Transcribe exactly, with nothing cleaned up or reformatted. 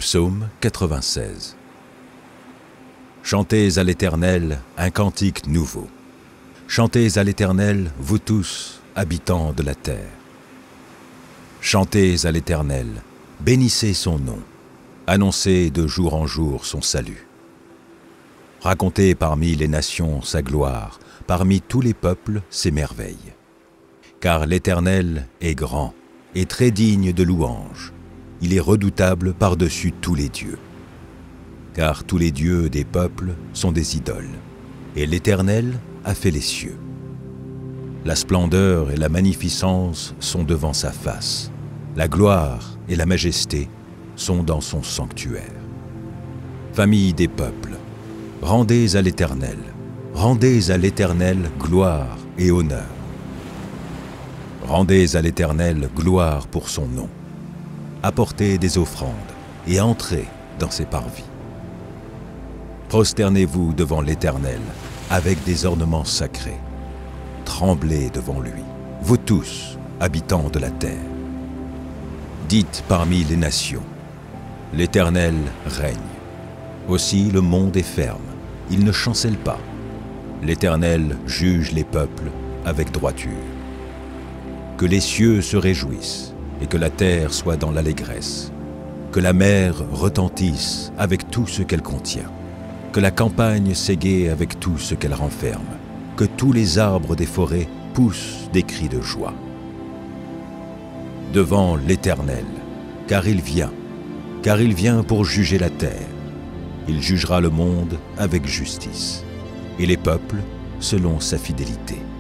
Psaume quatre-vingt-seize. Chantez à l'Éternel un cantique nouveau. Chantez à l'Éternel, vous tous, habitants de la terre. Chantez à l'Éternel, bénissez son nom, annoncez de jour en jour son salut. Racontez parmi les nations sa gloire, parmi tous les peuples ses merveilles. Car l'Éternel est grand et très digne de louange. Il est redoutable par-dessus tous les dieux. Car tous les dieux des peuples sont des idoles, et l'Éternel a fait les cieux. La splendeur et la magnificence sont devant sa face. La gloire et la majesté sont dans son sanctuaire. Famille des peuples, rendez à l'Éternel, rendez à l'Éternel gloire et honneur. Rendez à l'Éternel gloire pour son nom. Apportez des offrandes et entrez dans ses parvis. Prosternez-vous devant l'Éternel avec des ornements sacrés. Tremblez devant lui, vous tous, habitants de la terre. Dites parmi les nations, l'Éternel règne. Aussi le monde est ferme, il ne chancelle pas. L'Éternel juge les peuples avec droiture. Que les cieux se réjouissent et que la terre soit dans l'allégresse. Que la mer retentisse avec tout ce qu'elle contient. Que la campagne s'égaie avec tout ce qu'elle renferme. Que tous les arbres des forêts poussent des cris de joie. Devant l'Éternel, car il vient, car il vient pour juger la terre. Il jugera le monde avec justice, et les peuples selon sa fidélité.